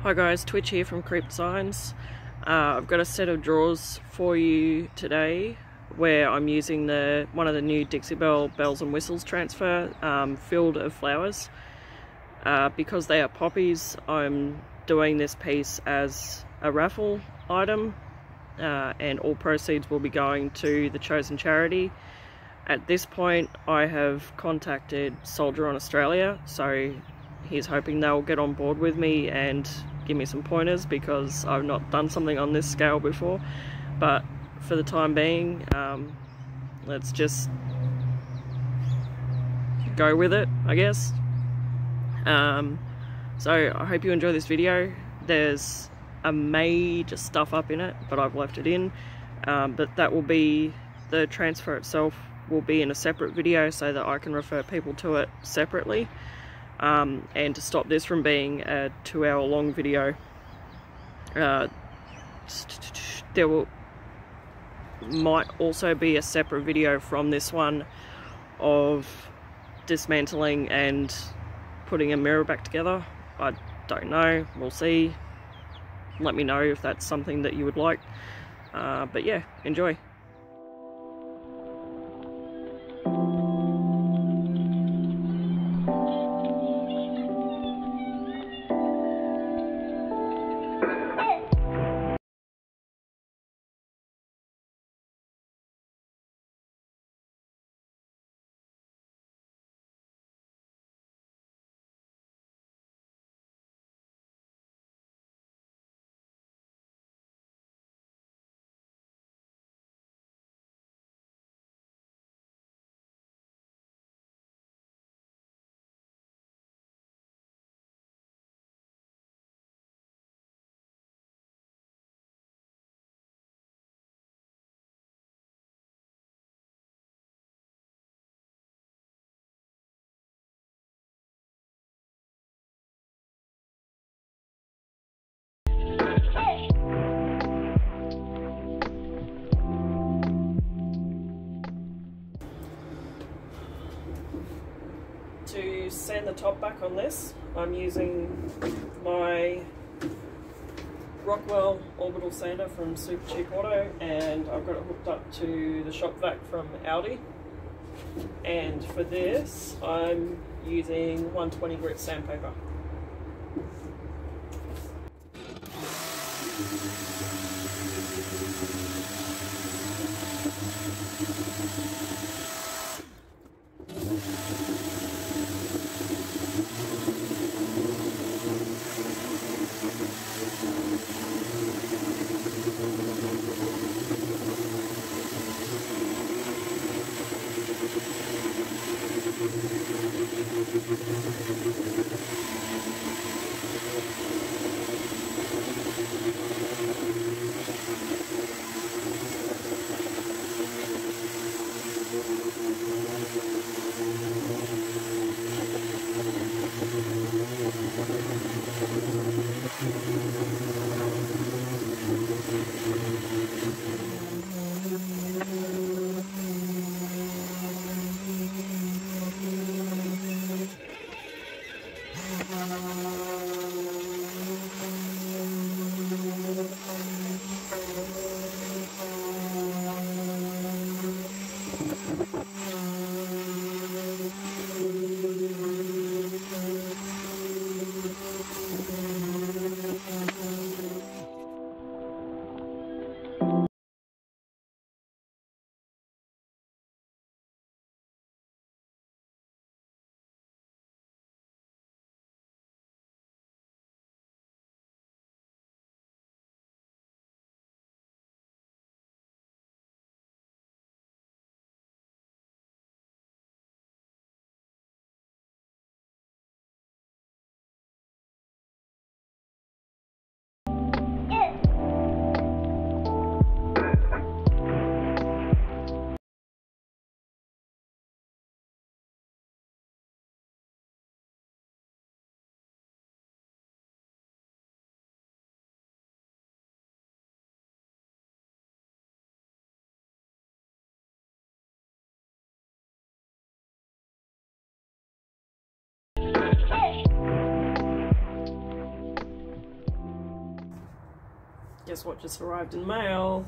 Hi guys, Twitch here from Creep Designs. I've got a set of drawers for you today where I'm using one of the new Dixie Belle bells and whistles transfer filled of flowers. Because they are poppies, I'm doing this piece as a raffle item and all proceeds will be going to the chosen charity. At this point I have contacted Soldier on Australia, so he's hoping they'll get on board with me and give me some pointers because I've not done something on this scale before. But for the time being, let's just go with it, I guess. So I hope you enjoy this video. There's a major stuff up in it, but I've left it in. But that will be, the transfer itself will be in a separate video so that I can refer people to it separately. And to stop this from being a 2-hour long video, there might also be a separate video from this one of dismantling and putting a mirror back together. I don't know, we'll see. Let me know if that's something that you would like. But yeah, enjoy. To sand the top back on this, I'm using my Rockwell orbital sander from Super Cheap Auto, and I've got it hooked up to the shop vac from Audi. And for this, I'm using 120 grit sandpaper. guess what just arrived in the mail?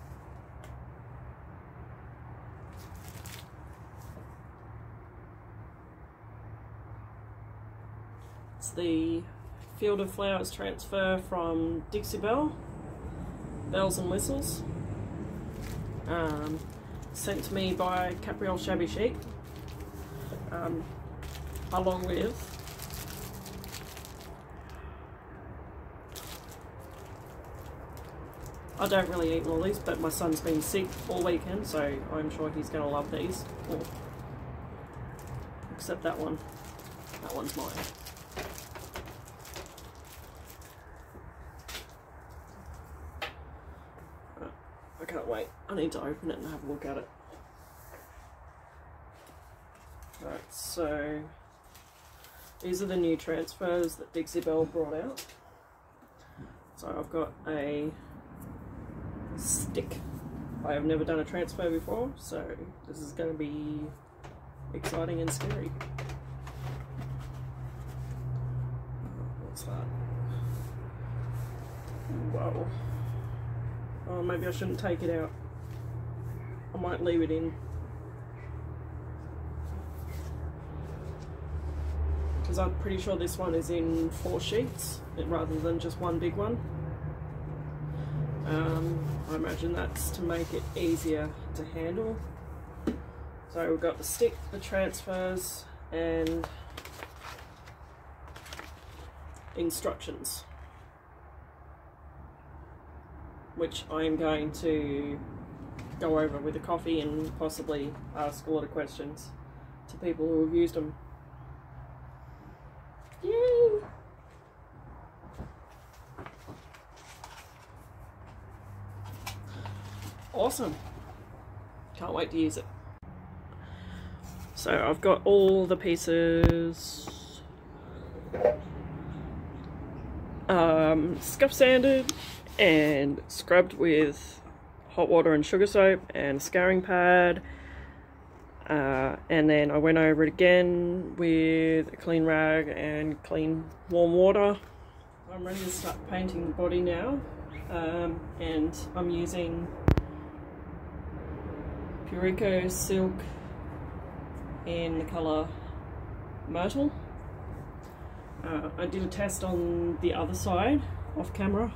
It's the Field of Flowers transfer from Dixie Belle, Bells and Whistles. Sent to me by Capriole Shabby Chic, along with I don't really eat lollies, but my son's been sick all weekend, so I'm sure he's going to love these. Oh. Except that one. That one's mine. I can't wait. I need to open it and have a look at it. Right, so these are the new transfers that Dixie Belle brought out. So I've got a stick. I have never done a transfer before, so this is going to be exciting and scary. What's that? Whoa. Oh, maybe I shouldn't take it out. I might leave it in. Because I'm pretty sure this one is in 4 sheets rather than just one big one. I imagine that's to make it easier to handle. So we've got the stick, the transfers, and instructions, which I'm going to go over with a coffee and possibly ask a lot of questions to people who have used them. Yay! Awesome. Can't wait to use it. So I've got all the pieces scuff sanded and scrubbed with hot water and sugar soap and scouring pad, and then I went over it again with a clean rag and clean warm water. I'm ready to start painting the body now, and I'm using Pureco silk in the colour Myrtle. I did a test on the other side off camera.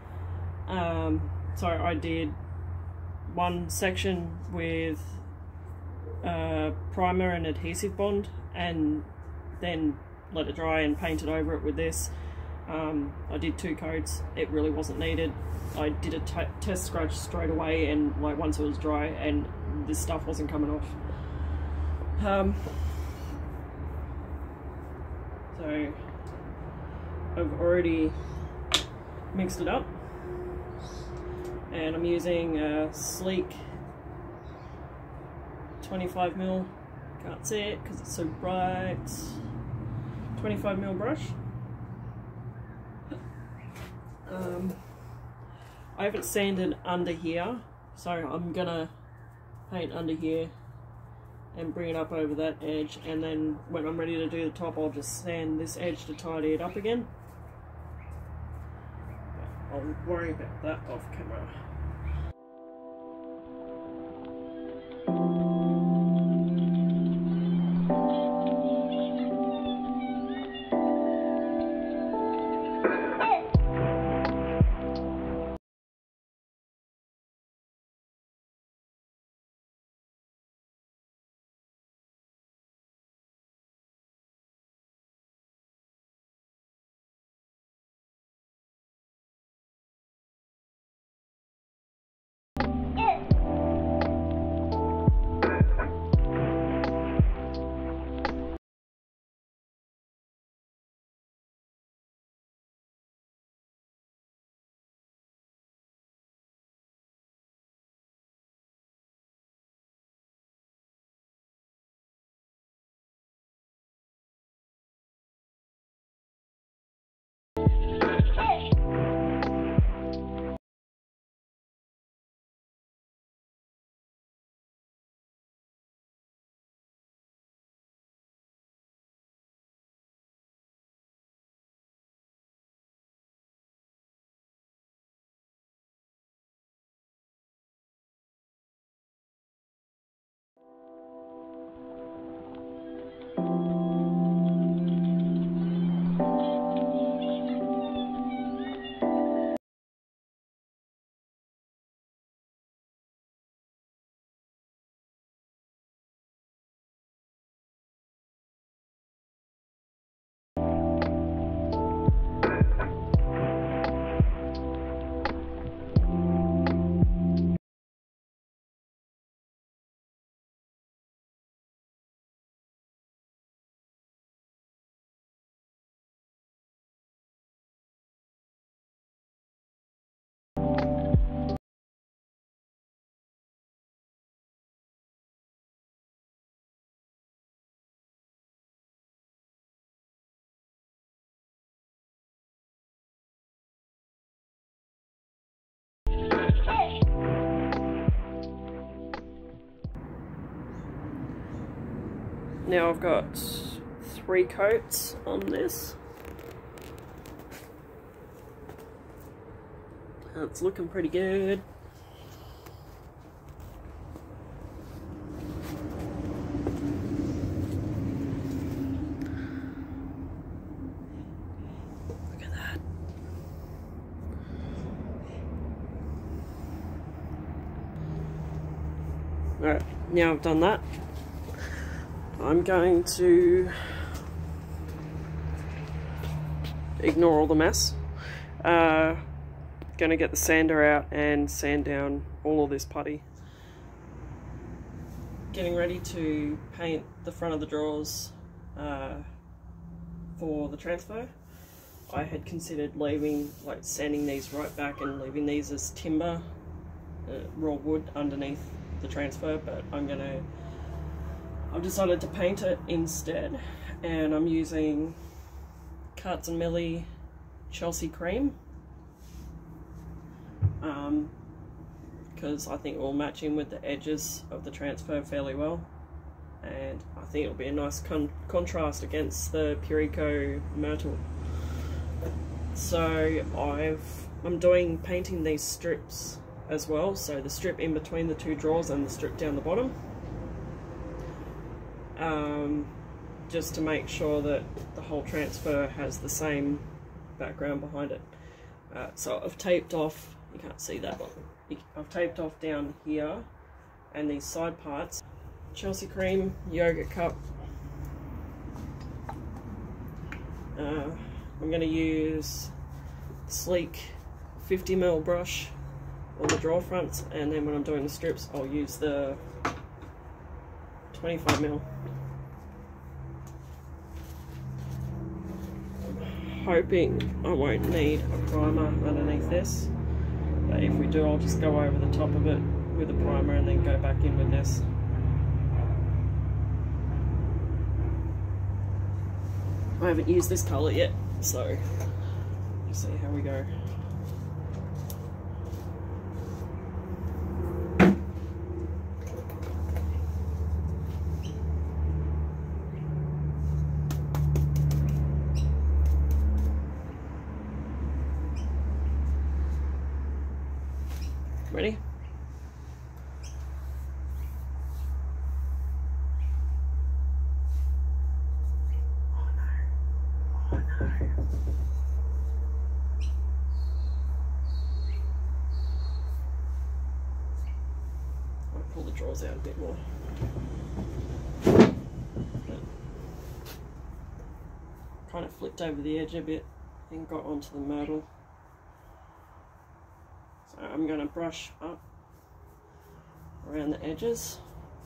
So I did one section with primer and adhesive bond and then let it dry and painted over it with this. I did 2 coats. It really wasn't needed. I did a test scratch straight away, and like once it was dry, and this stuff wasn't coming off. So I've already mixed it up, and I'm using a sleek 25mm, can't see it because it's so bright, 25mm brush. I haven't sanded under here, so I'm gonna paint under here and bring it up over that edge, and then when I'm ready to do the top I'll just sand this edge to tidy it up again. But I'll worry about that off camera. Now I've got 3 coats on this. It's looking pretty good. Look at that. Alright, now I've done that, I'm going to ignore all the mess. Going to get the sander out and sand down all of this putty. Getting ready to paint the front of the drawers for the transfer. I had considered leaving, like sanding these right back and leaving these as timber, raw wood underneath the transfer, but I've decided to paint it instead, and I'm using Millie Chelsey cream because I think it will match in with the edges of the transfer fairly well, and I think it'll be a nice contrast against the Pureco Myrtle. So I'm painting these strips as well, so the strip in between the 2 drawers and the strip down the bottom, just to make sure that the whole transfer has the same background behind it. So I've taped off, you can't see that, but I've taped off down here and these side parts. Chelsey cream yogurt cup. I'm going to use sleek 50mm brush on the drawer fronts, and then when I'm doing the strips I'll use the 25mm. I'm hoping I won't need a primer underneath this, but if we do I'll just go over the top of it with a primer and then go back in with this. I haven't used this colour yet, so we'll see how we go. Ready? Oh no. Oh no. I'll pull the drawers out a bit more. Kind of flipped over the edge a bit and got onto the Myrtle. So I'm going to brush up around the edges.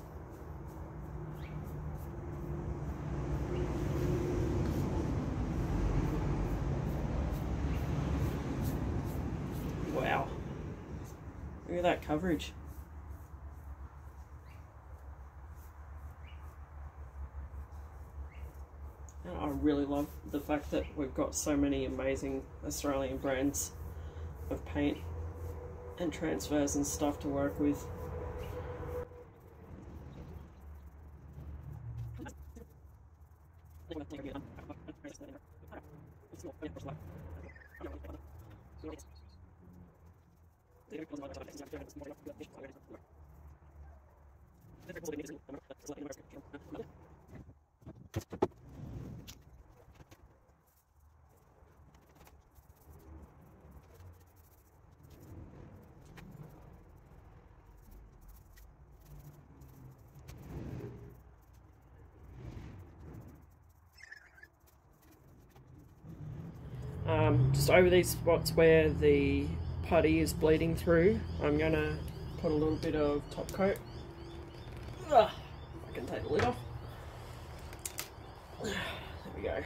Wow, look at that coverage. And I really love the fact that we've got so many amazing Australian brands of paint and transfers and stuff to work with. Just over these spots where the putty is bleeding through, I'm going to put a little bit of top coat. I can take the lid off. There we go.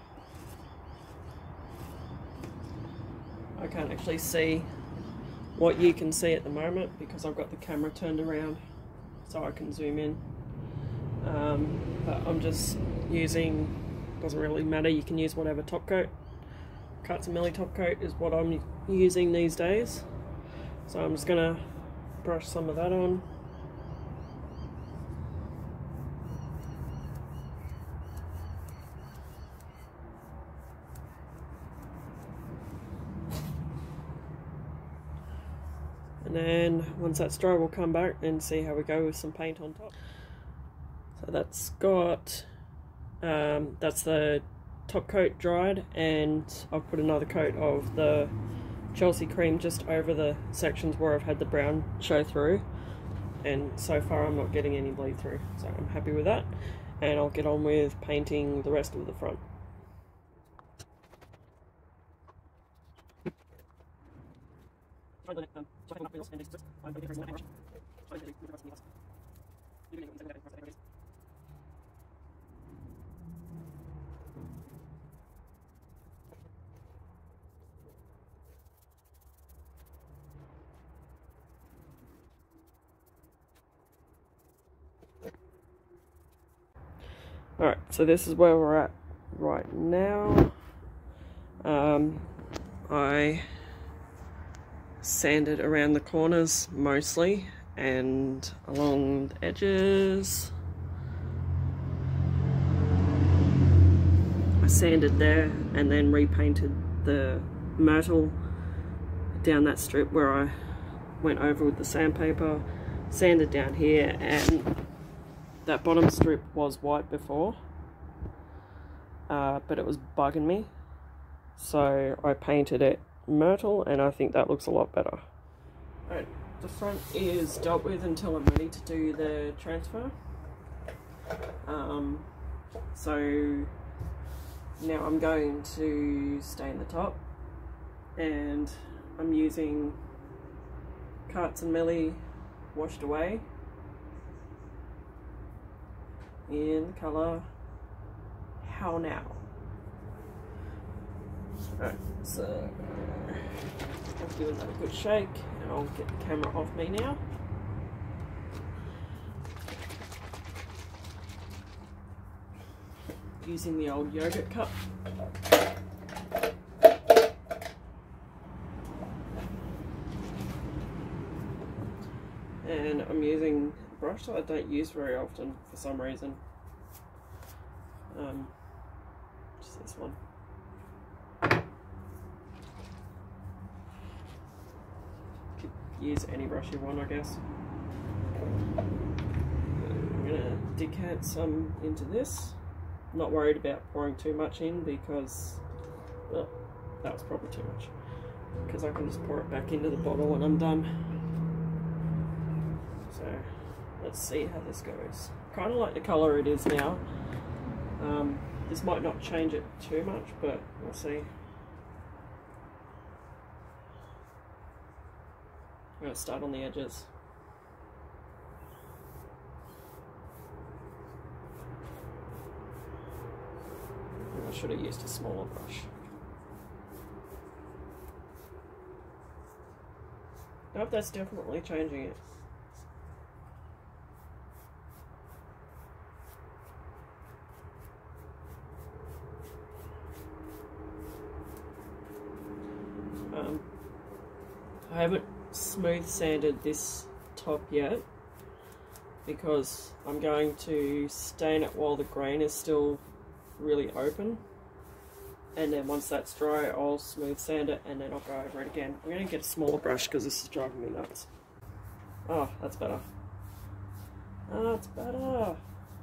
I can't actually see what you can see at the moment because I've got the camera turned around so I can zoom in. But I'm just using, doesn't really matter, you can use whatever top coat. Millie top coat is what I'm using these days. So I'm just going to brush some of that on. And then once that's dry, we'll come back and see how we go with some paint on top. So that's got, that's the top coat dried, and I've put another coat of the Chelsey cream just over the sections where I've had the brown show through. And so far I'm not getting any bleed through, so I'm happy with that. And I'll get on with painting the rest of the front. Alright, so this is where we're at right now. I sanded around the corners mostly and along the edges. I sanded there and then repainted the Myrtle down that strip where I went over with the sandpaper, sanded down here, and that bottom strip was white before, but it was bugging me, so I painted it Myrtle, and I think that looks a lot better. Alright, the front is dealt with until I'm ready to do the transfer. So now I'm going to stain the top, and I'm using Carts and Millie washed away in the colour How Now. Alright, so I've given that a good shake, and I'll get the camera off me now. Using the old yogurt cup. And I'm using a brush that I don't use very often for some reason. Just this one. Could use any brush you want, I guess. I'm gonna decant some into this. Not worried about pouring too much in because, well, that was probably too much. Because I can just pour it back into the bottle when I'm done. So let's see how this goes. Kind of like the colour it is now. This might not change it too much, but we'll see. I'm going to start on the edges. I should have used a smaller brush. Nope, that's definitely changing it. I haven't smooth sanded this top yet because I'm going to stain it while the grain is still really open, and then once that's dry I'll smooth sand it and then I'll go over it again. I'm going to get a smaller brush because this is driving me nuts. Oh, that's better. Oh, that's better.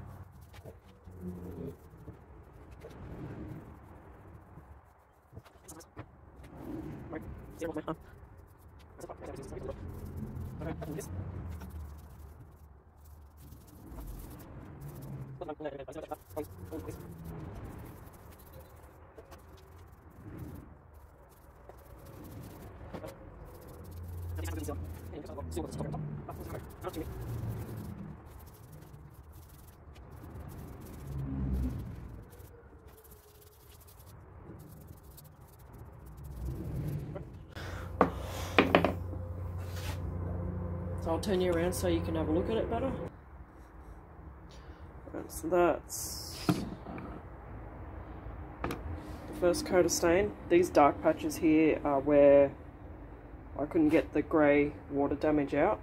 So I'll turn you around so you can have a look at it better. Right, so that's the first coat of stain. These dark patches here are where I couldn't get the grey water damage out.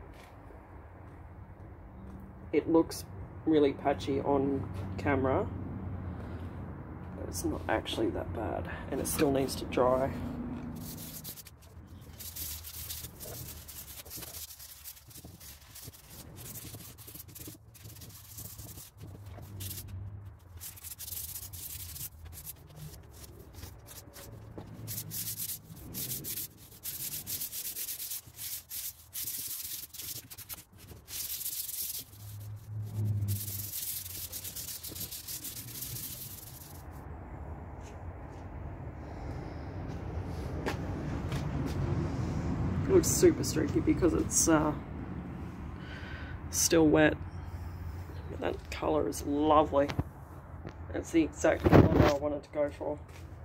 It looks really patchy on camera, but it's not actually that bad, and it still needs to dry. looks super streaky because it's still wet. But that colour is lovely. That's the exact colour I wanted to go for.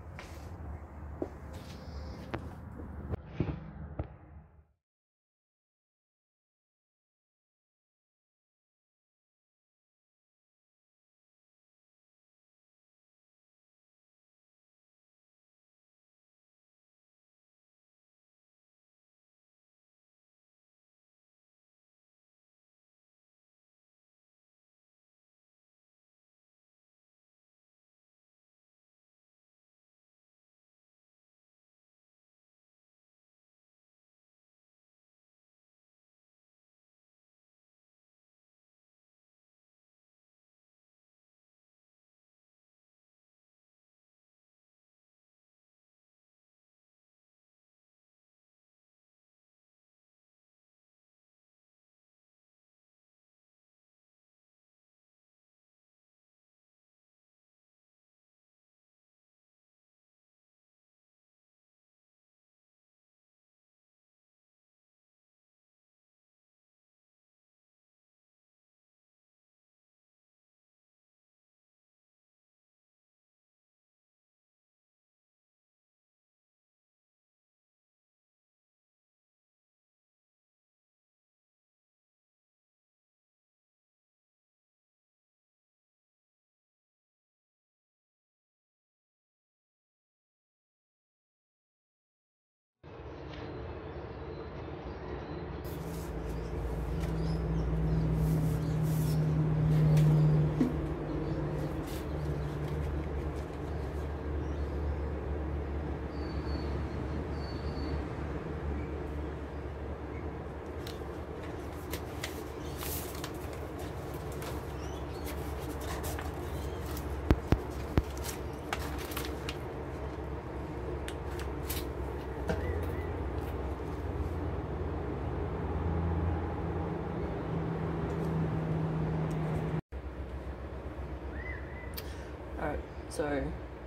Alright, so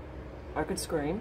I could scream.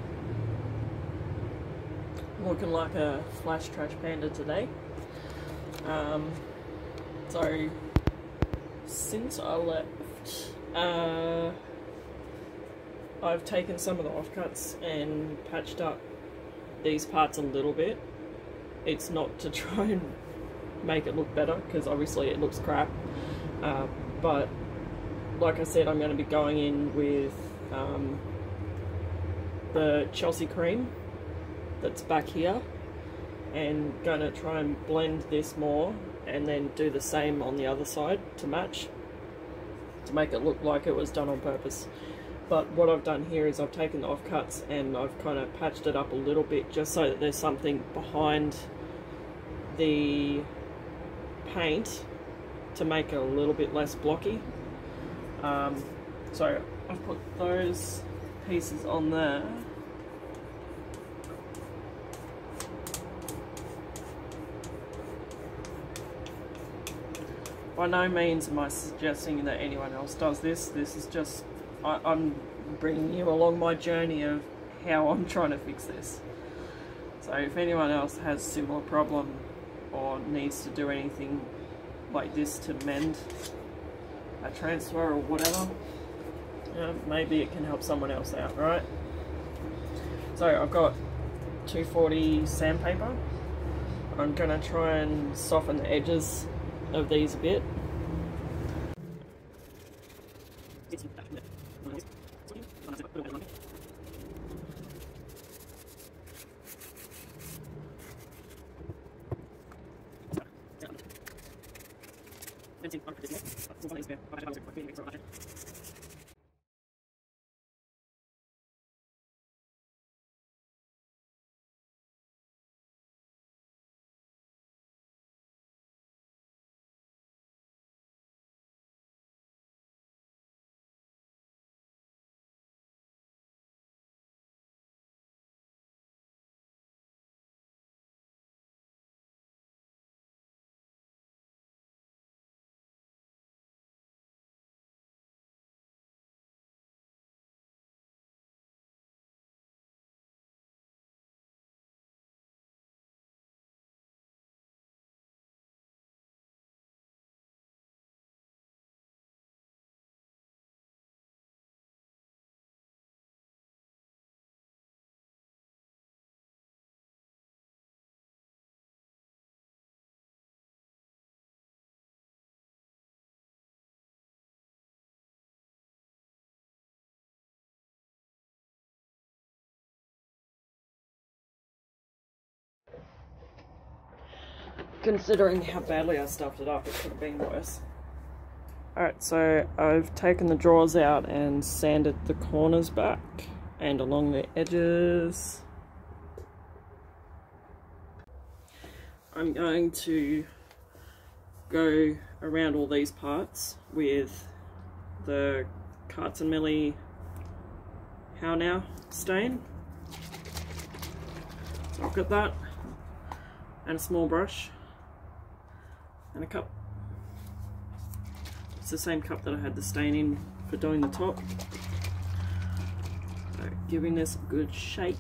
Looking like a flash trash panda today. So since I left, I've taken some of the offcuts and patched up these parts a little bit. It's not to try and make it look better, because obviously it looks crap, but like I said, I'm going to be going in with the Chelsey cream that's back here, and going to try and blend this more and then do the same on the other side to match, to make it look like it was done on purpose. But what I've done here is I've taken the offcuts and I've kind of patched it up a little bit, just so that there's something behind the paint to make it a little bit less blocky. So I've put those pieces on there. By no means am I suggesting that anyone else does this. This is just, I'm bringing you along my journey of how I'm trying to fix this. So if anyone else has a similar problem or needs to do anything like this to mend a transfer or whatever, maybe it can help someone else out, right? So I've got 240 sandpaper. I'm going to try and soften the edges of these a bit. Considering how badly I stuffed it up, it could have been worse. Alright, so I've taken the drawers out and sanded the corners back and along the edges. I'm going to go around all these parts with the Carts and Millie How Now stain. So I've got that and a small brush and a cup. It's the same cup that I had the stain in for doing the top. So giving this a good shake.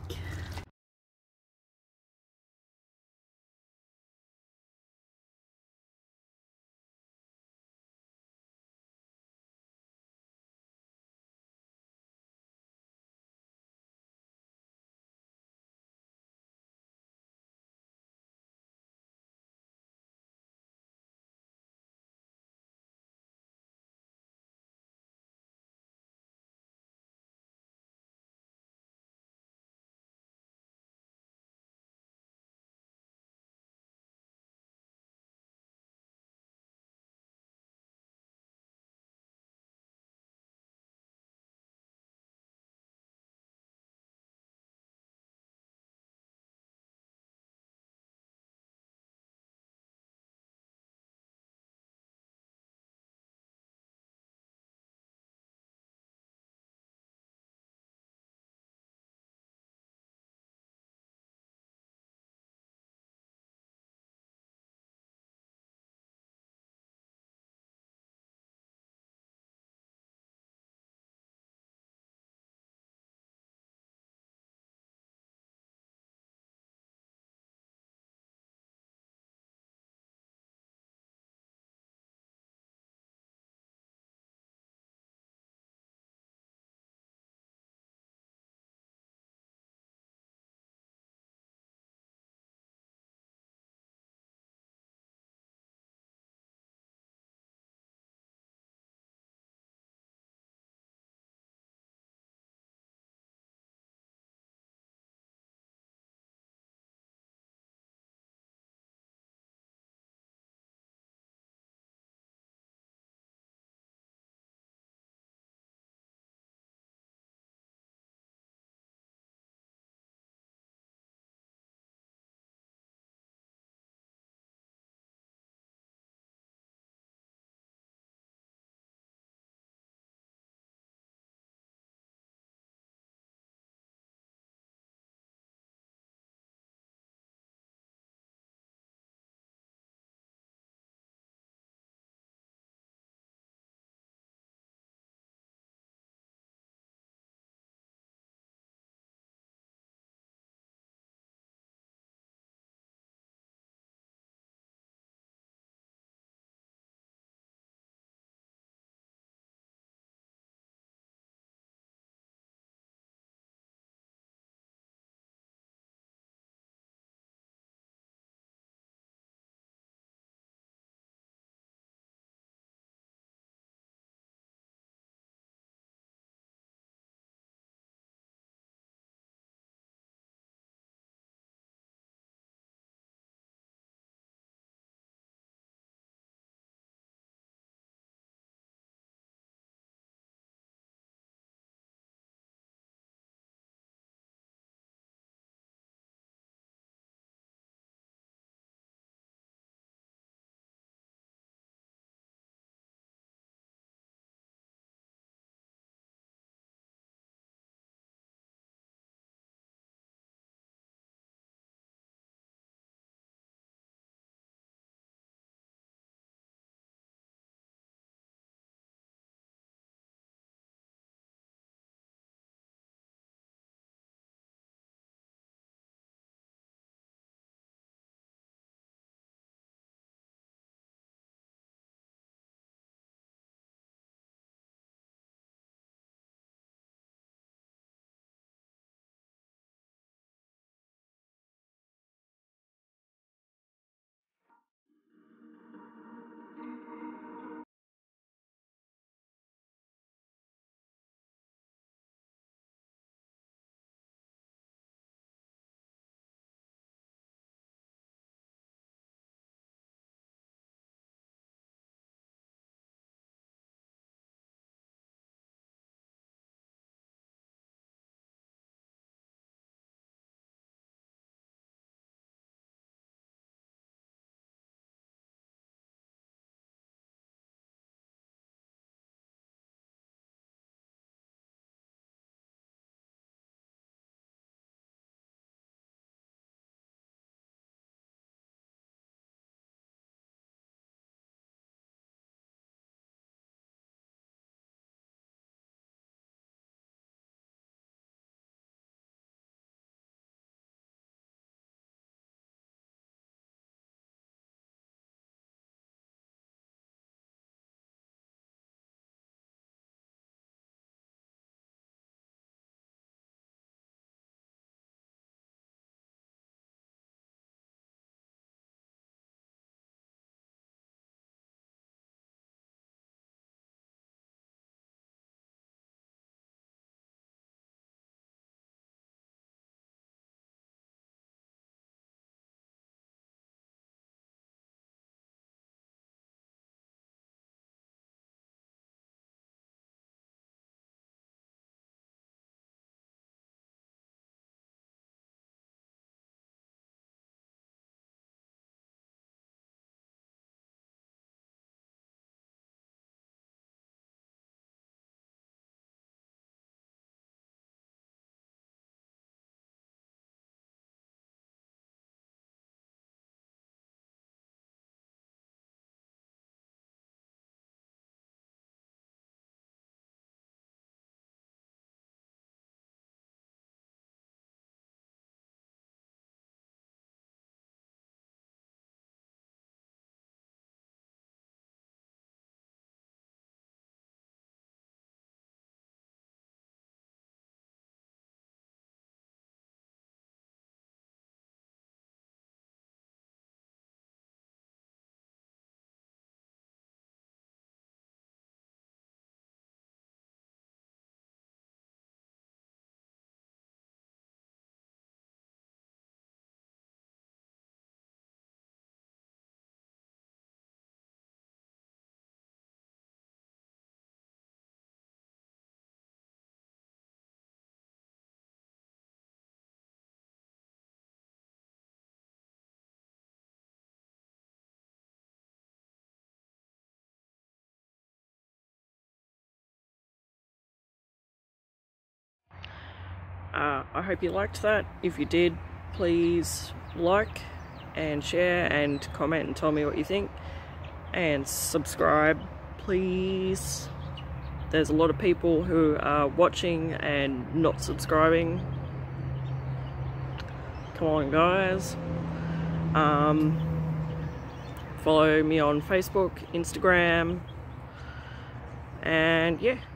I hope you liked that. If you did, please like and share and comment and tell me what you think, and subscribe please. There's a lot of people who are watching and not subscribing. Come on guys. Follow me on Facebook, Instagram, and yeah.